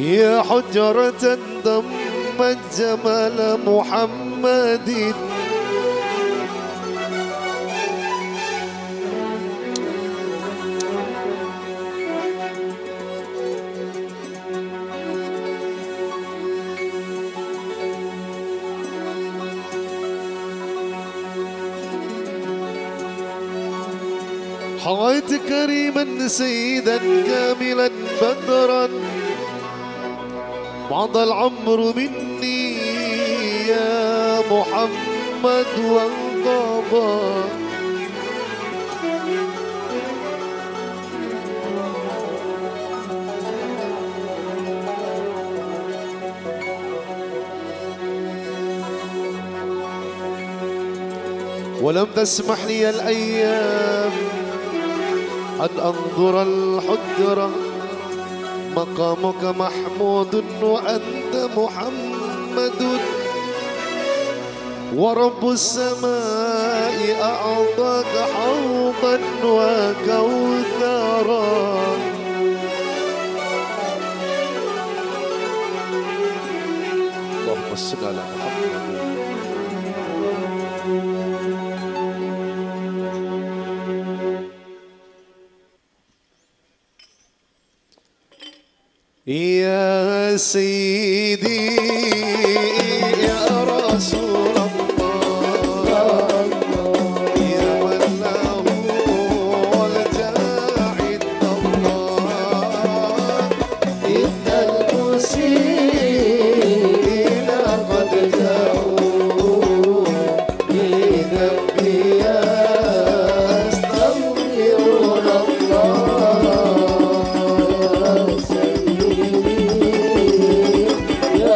يا حجرة ضمت جمال محمد حويت كريما سيدا كاملا بدرا بعض العمر مني يا محمد وانقضى ولم تسمح لي الأيام أن أنظر الحجرة مقامك محمود وأنت محمد ورب السماء أعطاك حوضا وكوثرا اللهم صل على محمد. يا سيدي يا رسول الله يا من له الجاعد الله إن المسيئين قد جاءوا لذنبي يستغفرون الله يا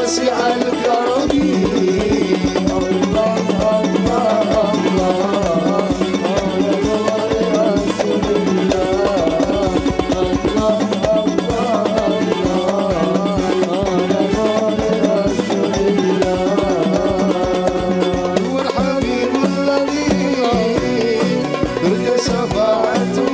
واسع الكرم الله الله الله على نور رسول الله الله الله الله على نور رسول الله هو الحبيب الذي ترجى شفاعته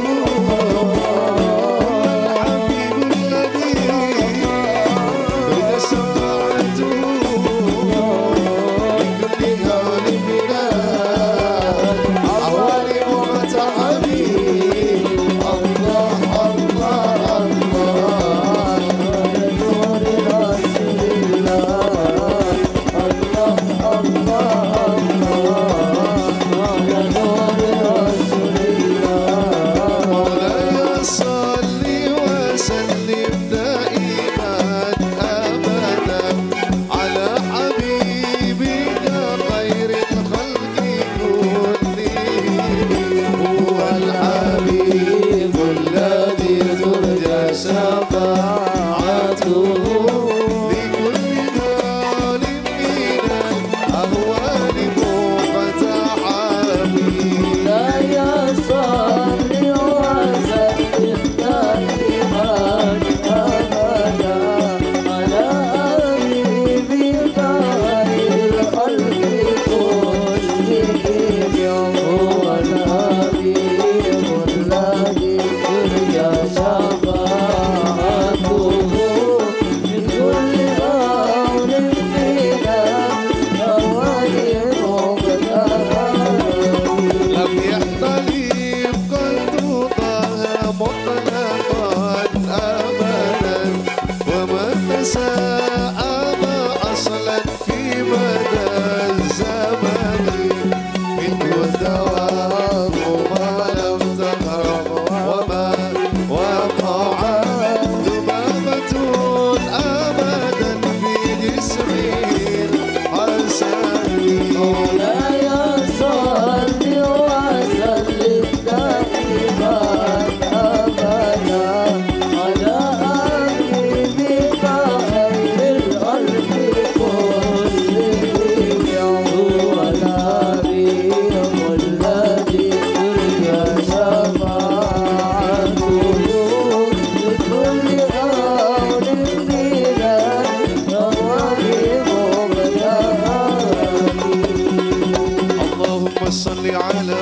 صل على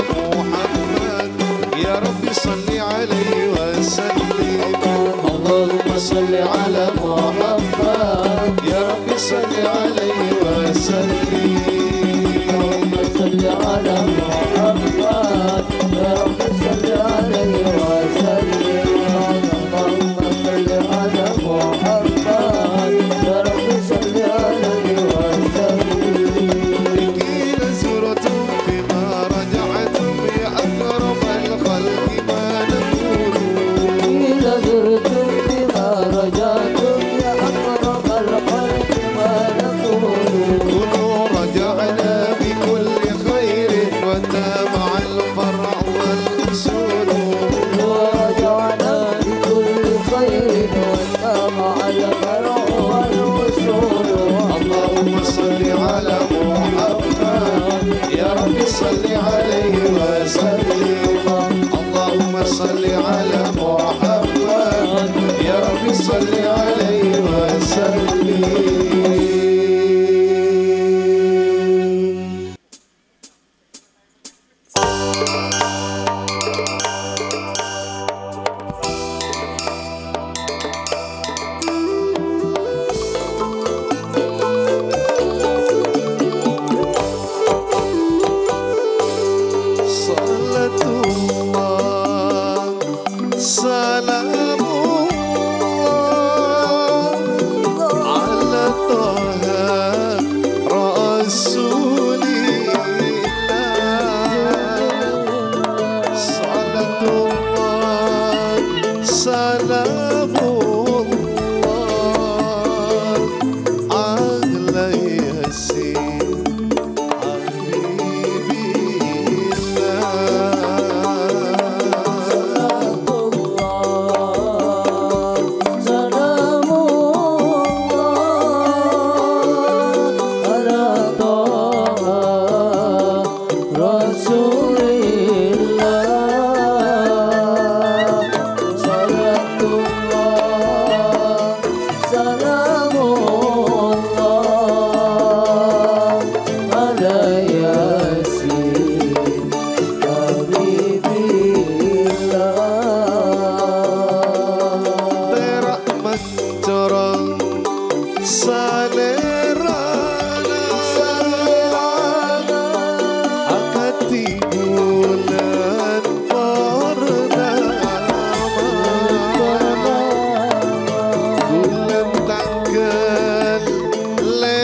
محمد يا رب صل عليه وسلم اللهم صل على محمد يا رب صل عليه وسلم اللهم صل على محمد يا رب صل عليه وسلم اللهم صل على محمد يا رب صل عليه وسلم رجعتم يا أقرب الخلق ما نقول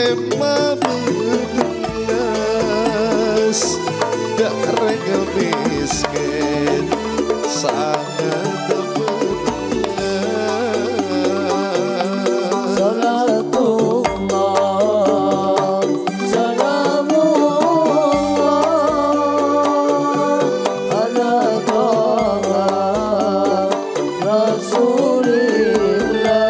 lima belas darah miskin sangat belas. Salatullah salamullah ala taha rasulillah.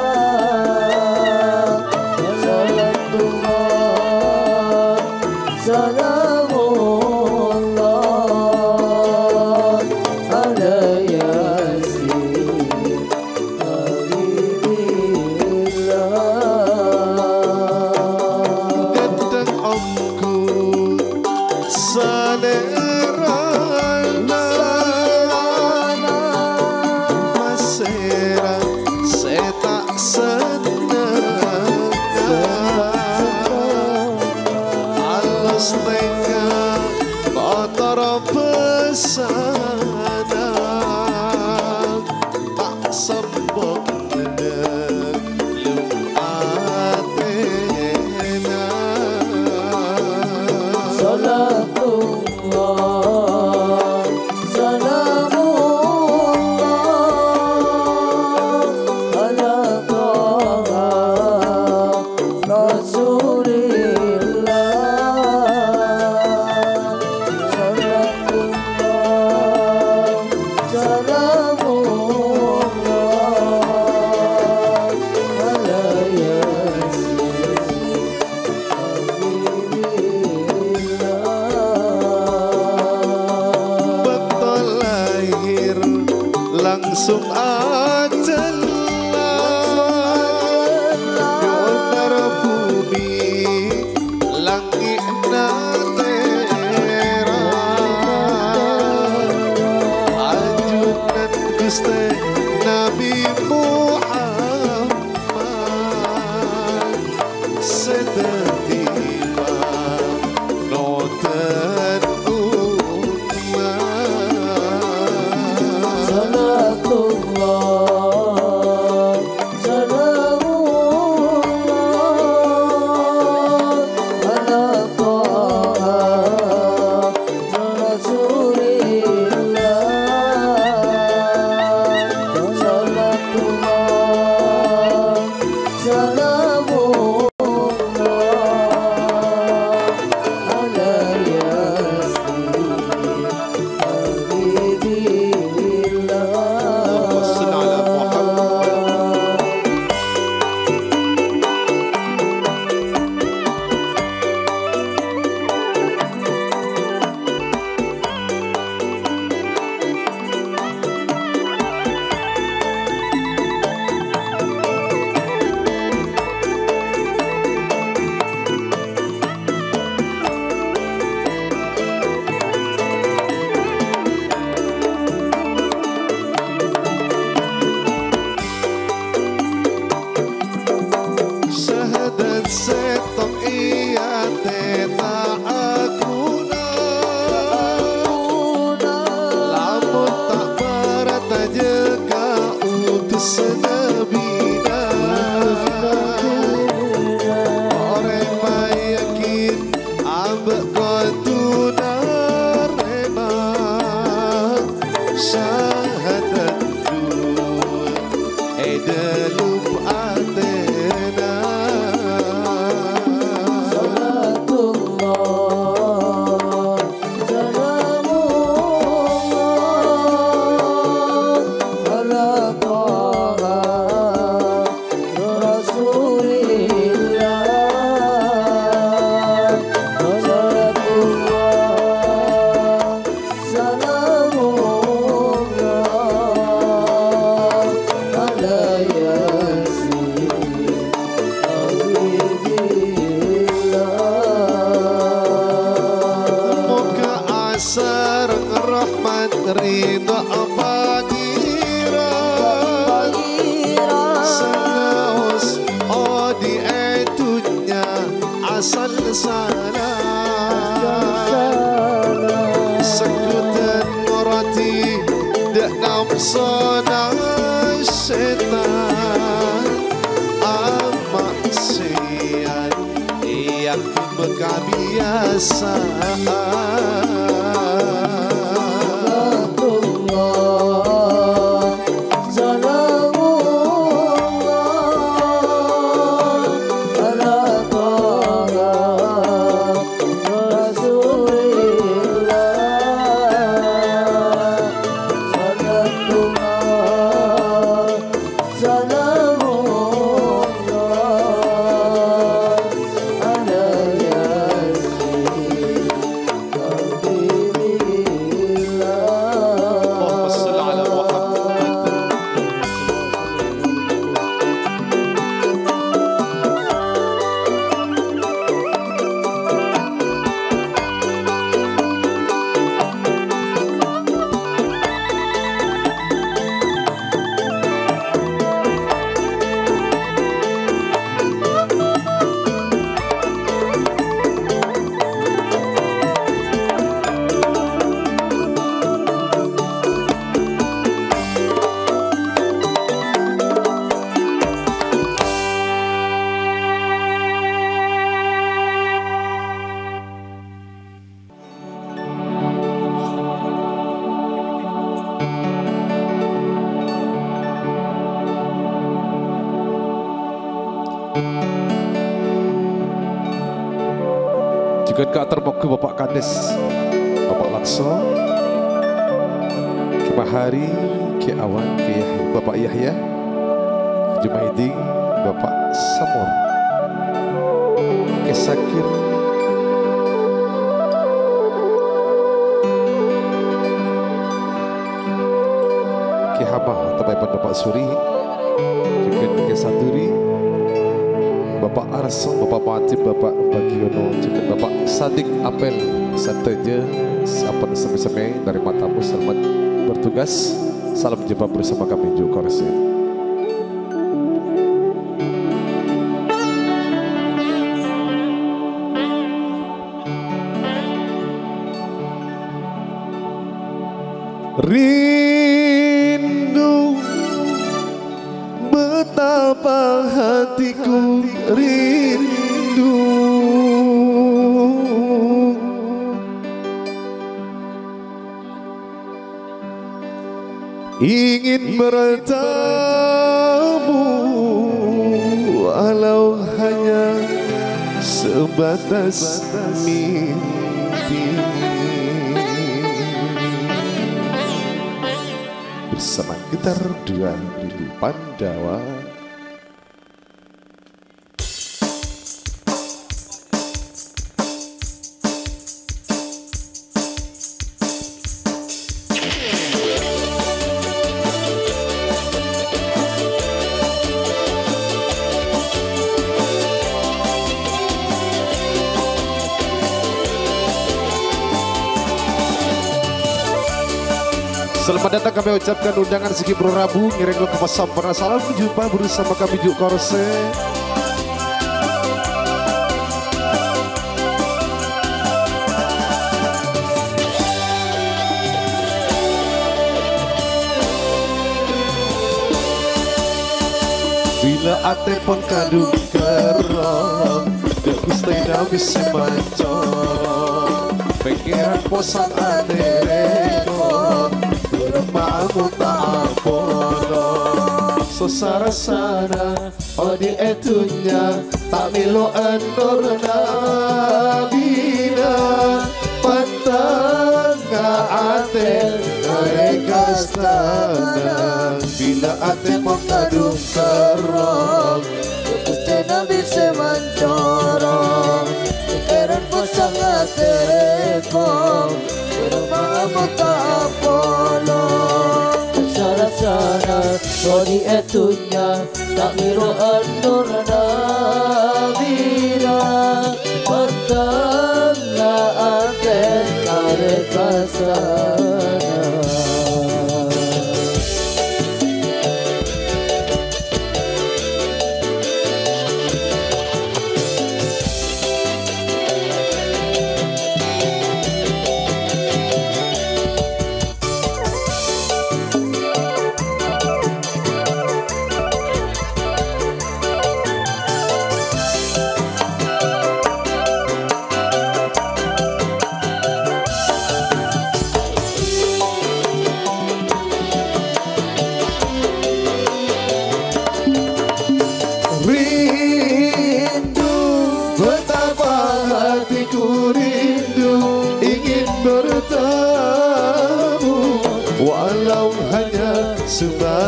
Salamullah ala yasin habibillah. Datang omku salerana masera setak senang alas teka kotor pesana tak sembok Salatullah salamullah ala taha rasulillah. Salatullah salamullah ala yasin betul lahir langsung ajalah yonar bumi langit natera ajunan Gusti Nabi Muhammad setertiba noten umat. Salatullah salamullah ala taha rasulillah. Salatullah salamullah ala yasin habibillah. Salli ala Muhammad. Syahadat setok iya teta akuna lamun tak barat aja ka utus nabina orang mayakin ambek kotuna rema syahadatku edalum atena. Salatullah salamullah ala taha rasulillah. Salatullah salamullah ala yasin habibillah. Muka asar rahmat ridha pangiran Selaus odi etunya asal salam Sekutan murati dak namsona setan amak sian yakin berkebiasaan. Juga kak termoga Bapak Kades, Bapak Lakso, Ki Bahari, Ki Awan, Ki Bapak Yahya, Jumaidi, Bapak Samur, Ki Sakir, Ki Hamah, Tabaipan Bapak Suri, juga Ki Saturi, Bapak Arso, Bapak Patip, Bapak Bagiono, juga Bapak Sadik Apel, Santeja, apa semai dari matamu, selamat bertugas, salam jumpa bersama kami juga Korse. Rindu betapa hatiku rindu ingin bertemu walau hanya sebatas mimpi. Bersama gitar 2000 Pandawa. Selamat datang kami ucapkan undangan Segi Bro Rabu ngiring lo ke Pasampurna. Salam jumpa bersama kami Juk Korse. Bila ate pon kadung kerong gak gusti nabis semancorong pikiran posan ate rekong maamu tak apono sosara sana odi etunya tak milo endor nabina patanga ate rekastana bila ate mengkadung kerong kuste nabi semancorong pikiran posang ate rekong maamu tak apono sana Rodi etunya tak miro andur nabira Pertangga aten kare kasana.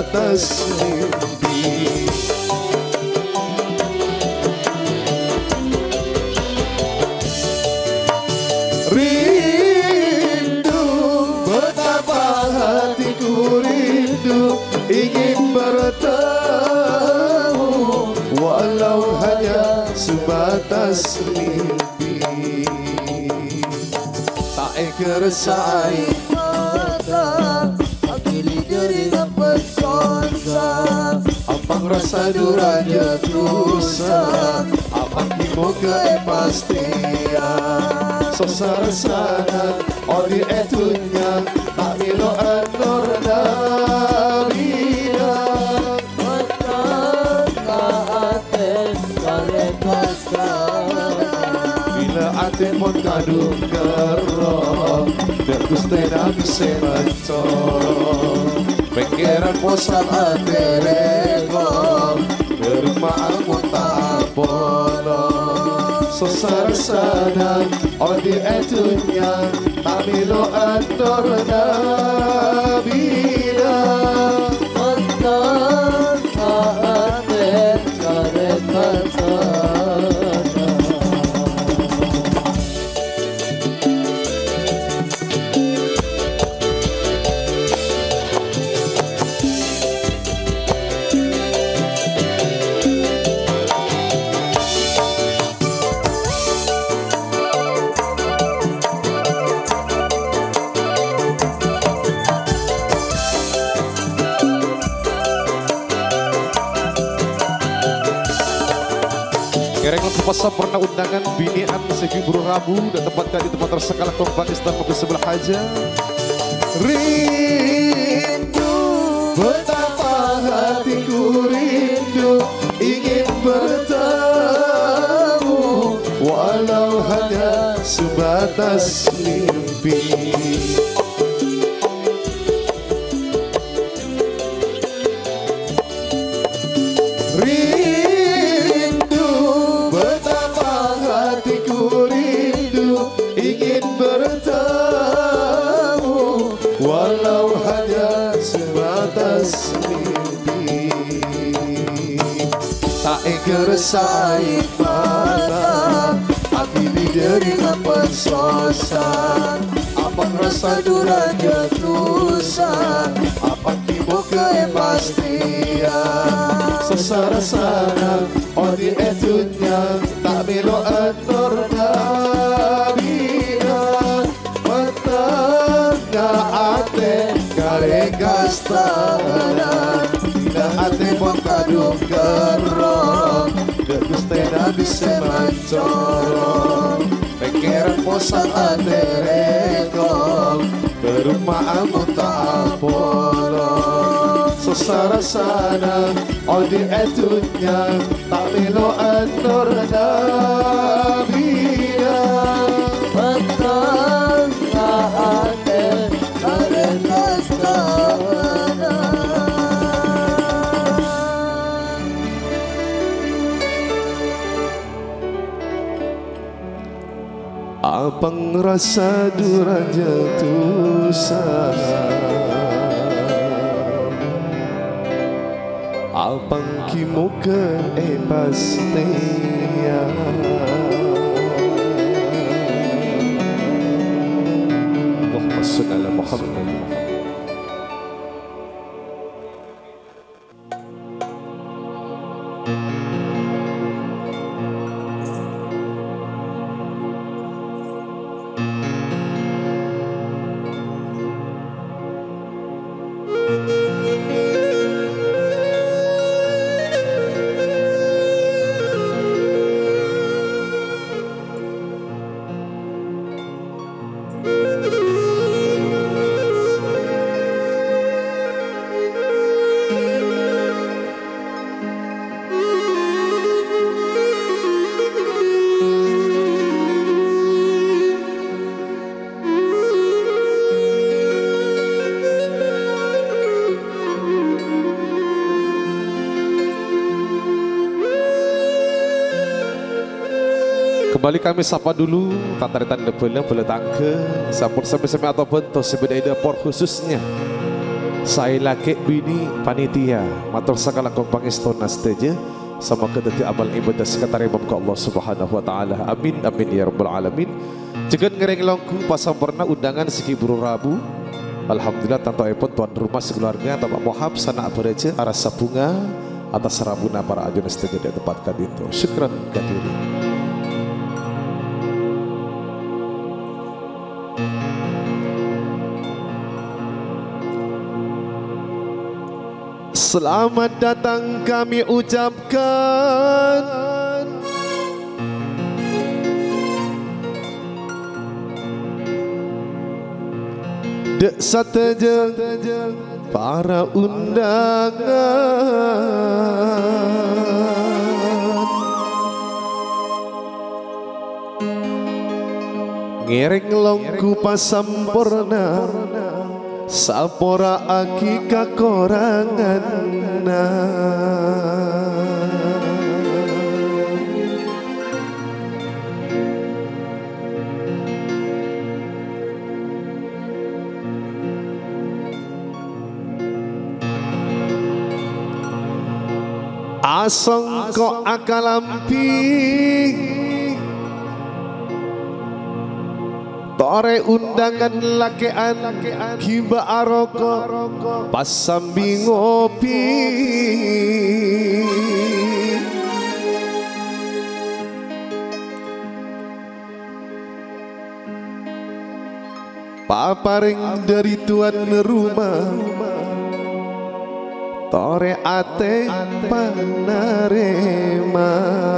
sebatas mimpi. Rindu, betapa hatiku rindu, ingin bertemu walau hanya sebatas mimpi. Tak keresai mata, akili diri dapat sonsa. Apang rasa duranya tusa, apang kimoga pastia. Sosara sana, odi etunya, tak milo anor nabina. Mata kaaten kare kastana. Bila ate mon kadung kerong, biar guste nabi semantor. Pengeran posal ate regong, bermaal mon tak bolong. Sosara sana, odi etunya, tak milo anor nabina. Mata kaaten kare kastana. Kereng pasal pernah undangan binian Sevi Buru Rabu dan tempatkan di tempat tersekala korban Islam ke sebelah aja. Rindu, betapa hatiku rindu, ingin bertemu walau hanya sebatas mimpi. Walau hanya sebatas mimpi. Tak keresai mata, hati di diri pensosan. Apa rasa duranya tusa, apa kibo kepastian. Sesara sana, odi etunya, tak milo anor nabina. Ate kare kastana, tidak ate pun kadung kerong, keguste nabi semancorong. Pengeran posal ate regong, berumah amu tak bolong. Sesara sana, odi etunya, tak milo anor nabina. Mata kaaten kare kastana. Apang rasa duranya tusa, apang kimoga pastia. Allahumma salli ala Muhammad. Kembali kami sapa dulu tataritan depelnya boleh tangke sampun sampai-sampai ataupun tos sebeda por khususnya Saya laki bini panitia matur sakala kong pangistona stage sama kedati amal ibadah sekretari ke Allah Subhanahu wa taala. Amin amin ya rabbal alamin. Jegan ngereng longku pasampurna undangan siki buru Rabu. Alhamdulillah tanpa epon tuan rumah sekeluarga Bapak Mohab sanak bereja arasa bunga atas rabuna para ajun stage di tempat kadito. Syukran katiri. Selamat datang kami ucapkan dek sateja para undangan ngereng longku pasampurna sapora aki kakorangan asong ko akalampi tore undangan lakean kiba aroko pas sambil ngopi paparing dari tuan rumah tore ate panarema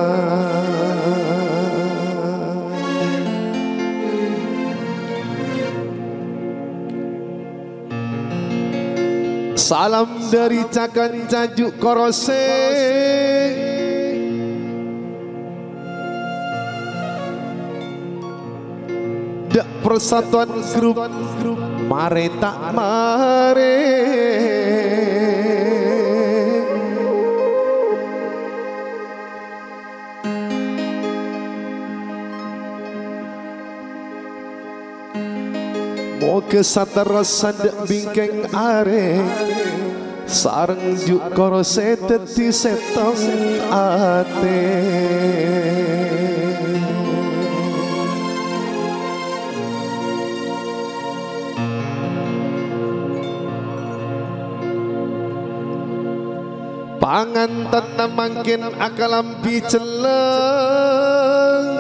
salam dari cakan cajuk korose dak persatuan grup mare tak mare mau kesatarosan dak bingkeng are sareng juk korose teti setong ate panganten namangkin akalampi celeng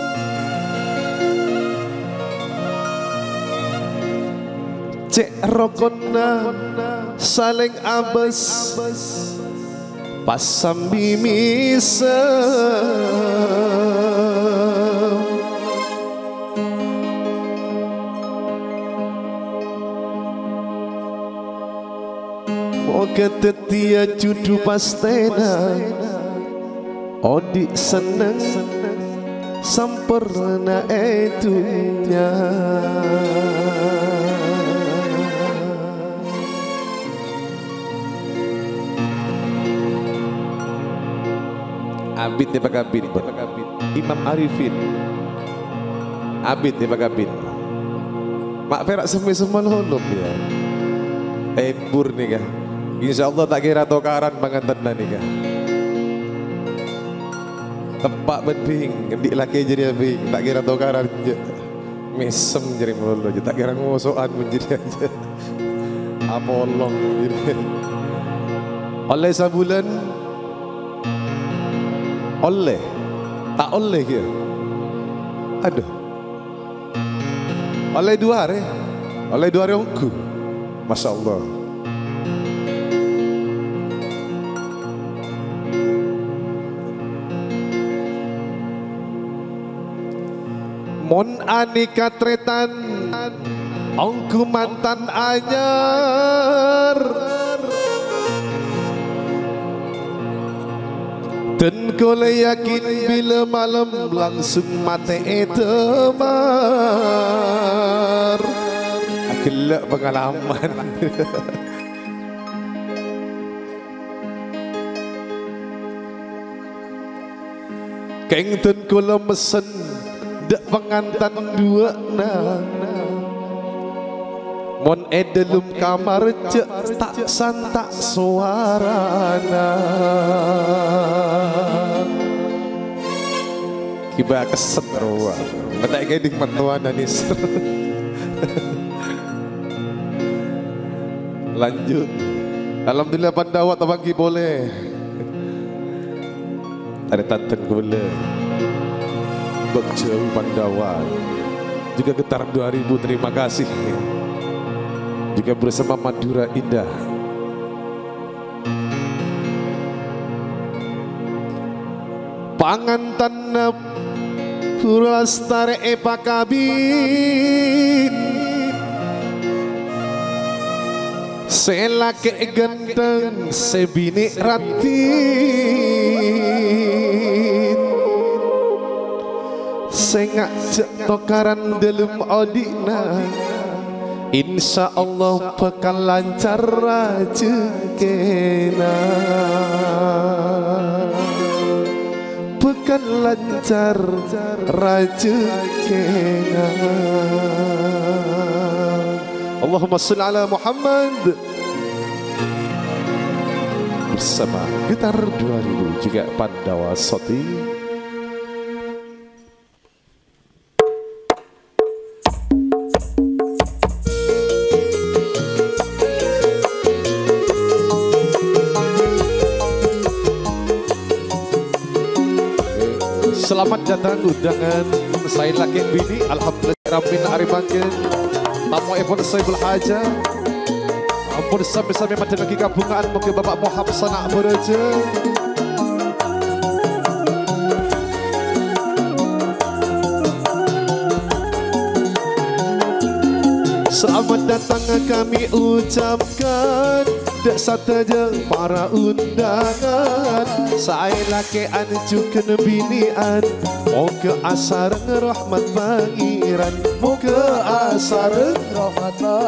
cek rokona saling abes pas sambil misem mau ketetia judu pastena odi seneng sempurna etunya Abid di Bagabin, Imam Arifin, Abid di Bagabin, mak perak semua holom ya. Bur nih kah? Insya Allah tak kira tokaran pengantin nih kah? Tempat berbing, ngedik laki jadi bing, tak kira tokaran je. Mesem jadi melulu, tak kira ngosokan menjadi aja. Apolong jadi. Oleh sabulan. Oleh, tak oleh ke? Aduh, oleh 2 hari ongku, Masya Allah. Mon anika tretan, ongku mantan anyar. Dan kau yakin bila malam langsung mati temar. Gelak pengalaman. Keng dan kau mesen dak pengantan 2 na Mon dalam kamar cek tak santak suarana. Kiba keset roa. Benak gading mentuan anis. Lanjut. Alhamdulillah pandawat abang boleh. Ada tanten boleh. Berjauh pandawat. Juga getaran 2000 terima kasih. Juga bersama Madura Indah. Pangantan Purastare Epakabin Selake ganteng sebini ratin Sengak cek tokaran dalam odina Insya Allah bakal lancar rezekina Bakal lancar rezekina Allahumma salli ala Muhammad bersama Getar 2000 juga Pandawa Soti. Selamat datang undangan saya laki bini alhamdulillah rabbin hari bangkit tamu ibu Saibul Haja ampun sampai mati lagi gabungan mungkin Bapak Muhammad Sanak Bereja selamat datang kami ucapkan dak saja para undangan saya laki anjukan binian moga asar rahmat pangeran moga asar rahmat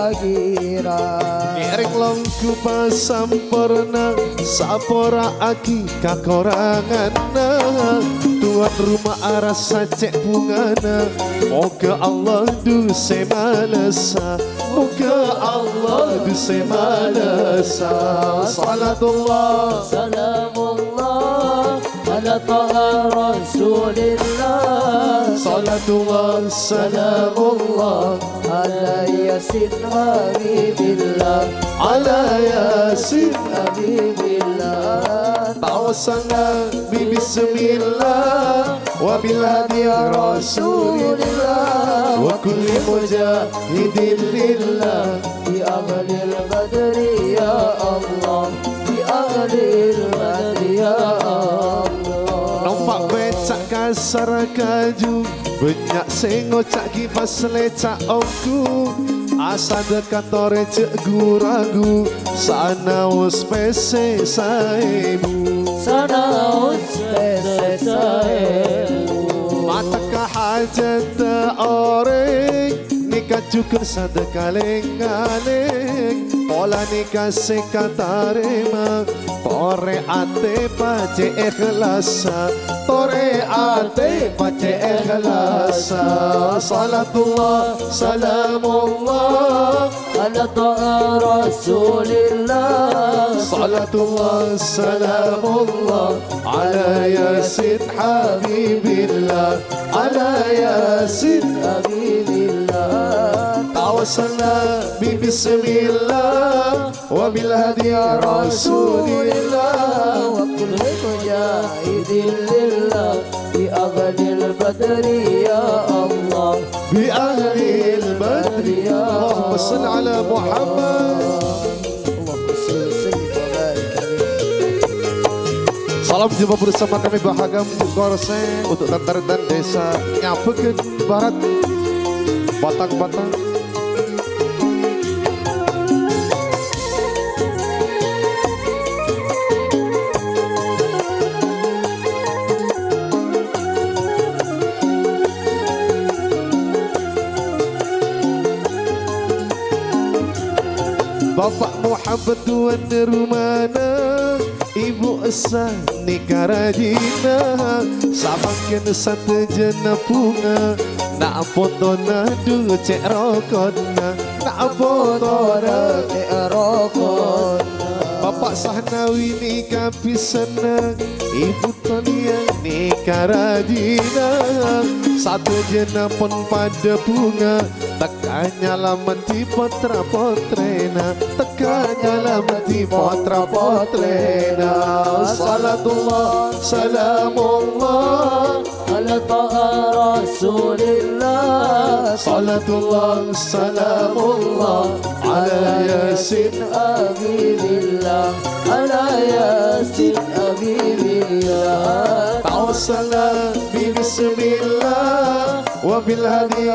pangeran ngereng longku pasampurna sapora aki kakorangan tuan rumah arasa cek bungana moga Allah duse malesa moga Allah duse malesa salatullah salamullah ala taha rasulillah salatullah salamullah ala yasin habibillah ala yasin habibillah tawasana bismillah wa bil hadi rasulillah wa kulli mujahidin lillah bi ahlil badri ya Allah bi ahlil badri ya Allah nampak becak kasar kaju banyak sing ngocak kipas lecak omku asa dekat tore cek guragu sana us pese saibu sana us pese saibu mata kahajat orang nikah cukur sadaka leng-aleng pola nikah sekatarema tore ate pace ikhlasa tore ate pace ikhlasa salatullah salamullah ala ta'a rasulillah salatullah salamullah ala yasin habibillah ala yasin habibillah tawassalna bismillah wa bil hadi rasulillah wa kulli mujahidin lillah bi aghlil badri ya Allah bi ahlil badri ya Allahumma salli ala Muhammad Allahumma salli wa barik alaihi. Salam jumpa bersama kami Bahagia Gorse untuk Tantar dan Desa Nyapekeun Barat Batang-Batang. Bapak Muhammad tuan rumana Ibu Esa nikah rajina Samakin satu jena bunga Nak foto na du cek rokona abotona Rokon Bapak Sahnawi nikah pisenang, Ibu Tonia nikah rajinang. Satu jena pun pada bunga, tekanya lamati potra potrena, tekanya lamati potra potrena. Salatullah salamullah ala taha Rasulillah. Salatullah salamullah ala yasin Habibillah, ala yasin Habibillah. Tawassalna bismillah wa bil hadi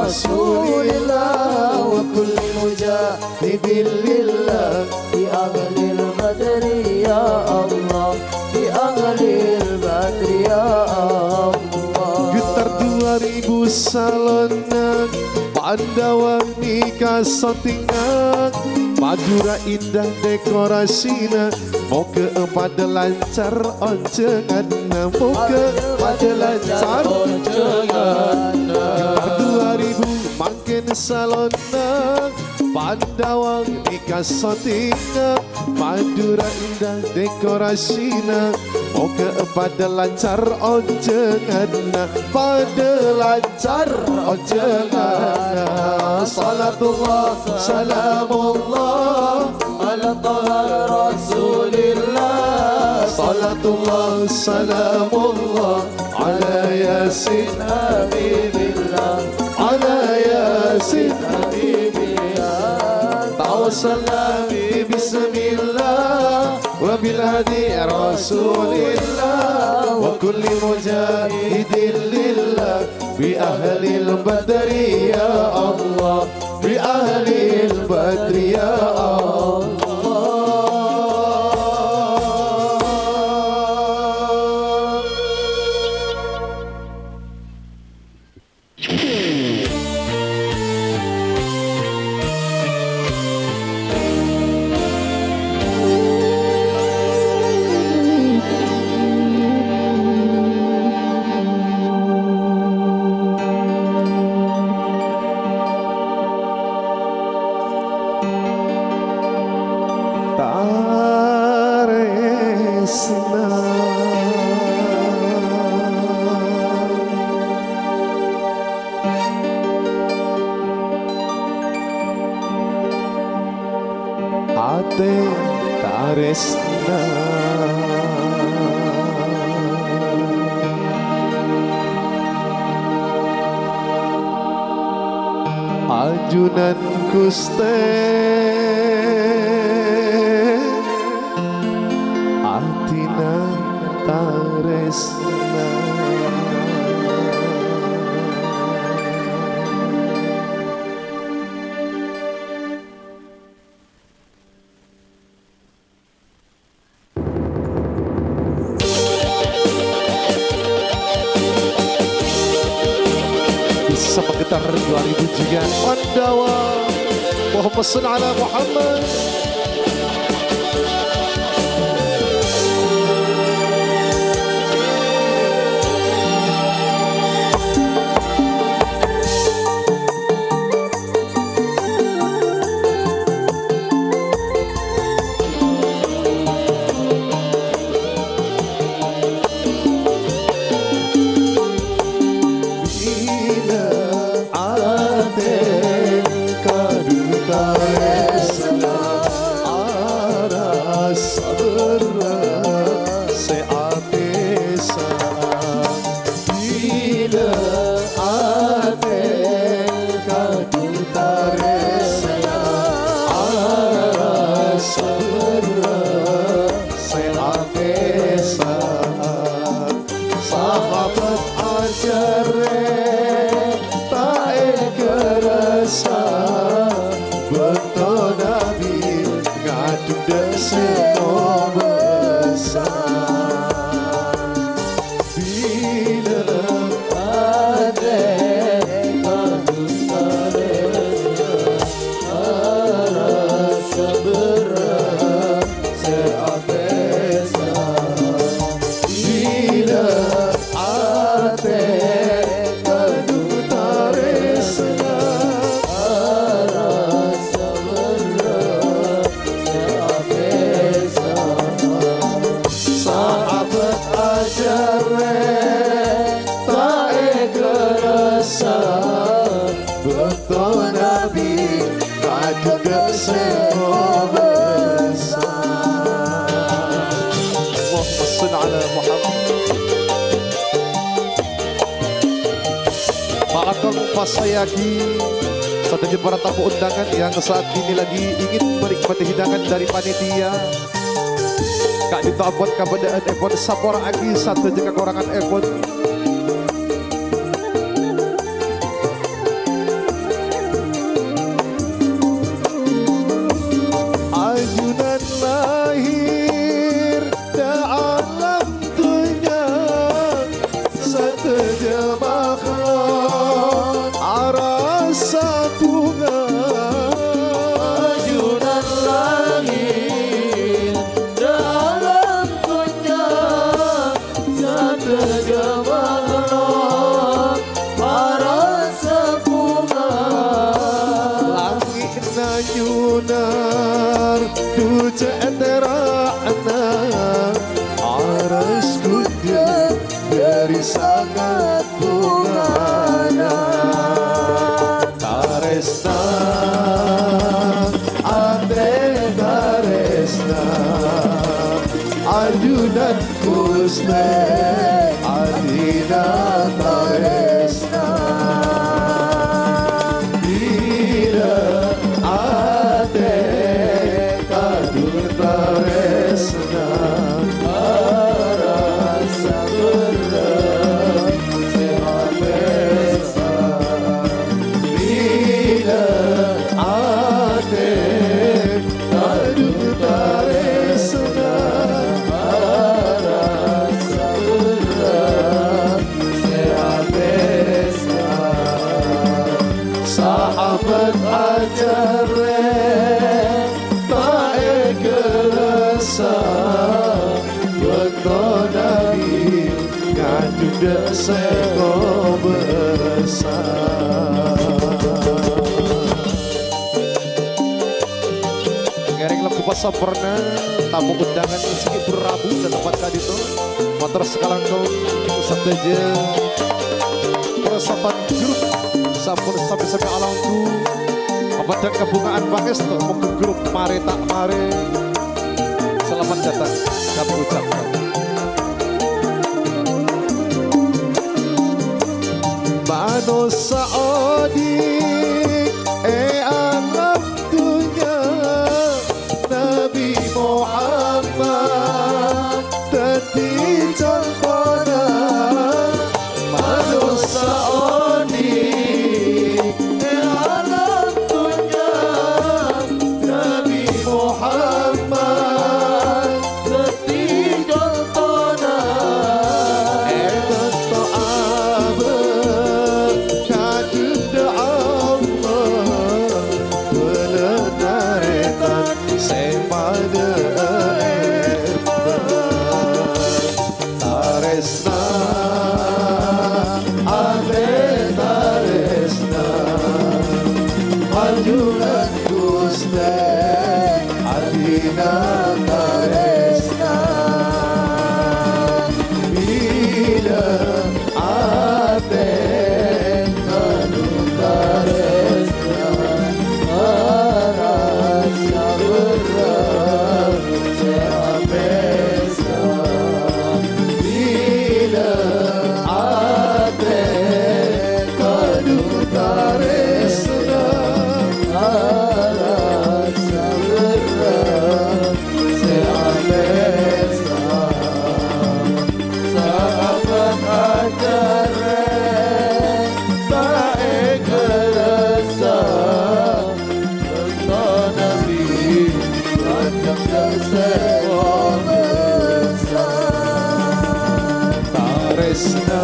rasulillah wa kulli mujahidin lillah Bi aghlil badri ya Allah, bi aghlil badri ya Allah. Getar 2000 salonan Pandawa nikah settingan Madura indah dekorasina Moga pada lancar oncengan Moga pada lancar oncengan Getar 2000 makin salonan Pandawa nikah settingan Madura indah dekorasina Moga pada lancar oncengan Pada lancar oncengan Salatullah salamullah ala taha Rasulillah. Salatullah salamullah ala yasin Habibillah, ala yasin Habibillah. Tawassalna bismillah wa bil hadi rasulillah wa kulli mujahidin lillah bi ahlil badri ya Allah bi ahlil badri ya Allah. Ate taresna ajunan Guste atina taresna sama getar 2000 juga Pandawa Muhammad sallallahu ala Muhammad. Pak Ageng Pasayagi, serta para tamu undangan yang saat ini lagi ingin menikmati hidangan dari panitia. Kak Dito Abot kepada Epon Sapora Agi satu jika kurangan Epon. Ajunan lahir da alam dunia seteja makhluk arasa bunga. Ajunan langit dalam dunia seteja makhluk arasa bunga. Langit nayunar tuja enterana aras kuda dari sangat bungana. Taresna ate taresna ajudan kusme adina taresna dira ate kadun taresna arasa berang sehat besa dira ate kadun taresna arasa berang sehat besa. Sahabat ajare tae kerasa waktu Nabi ngadu seko bersama. Ngereng lagu pasaperna tamu undangan sedikit berabu dan tempat kadito motor sekalang kau sateja persapan grup sampun sampai alangku kepada kebungaan Bangis untuk membuat grup Mare Tak Mare. Selamat datang kami ucapkan. Mano Saudi alam dunia Nabi Muhammad tadi contohna. Mano Saudi alam dunia Nabi Muhammad Teti contohna Eto abe kadunda Allah Belenarikan sepada Taresna ade taresna ajunan Gusti adina taresna bila ate kadun taresna arasa berang sehat besa. bila ate kadun taresna Arasa berang sehat besa. Sahabat ajare tae kerasa tentang Nabi ajak seko besar. taresna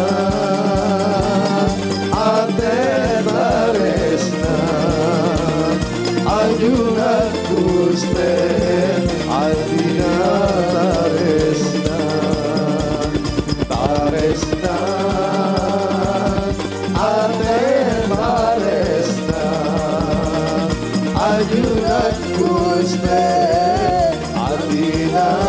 ate taresna ajunan Gusti adina taresna taresna ate taresna ajunan Gusti adina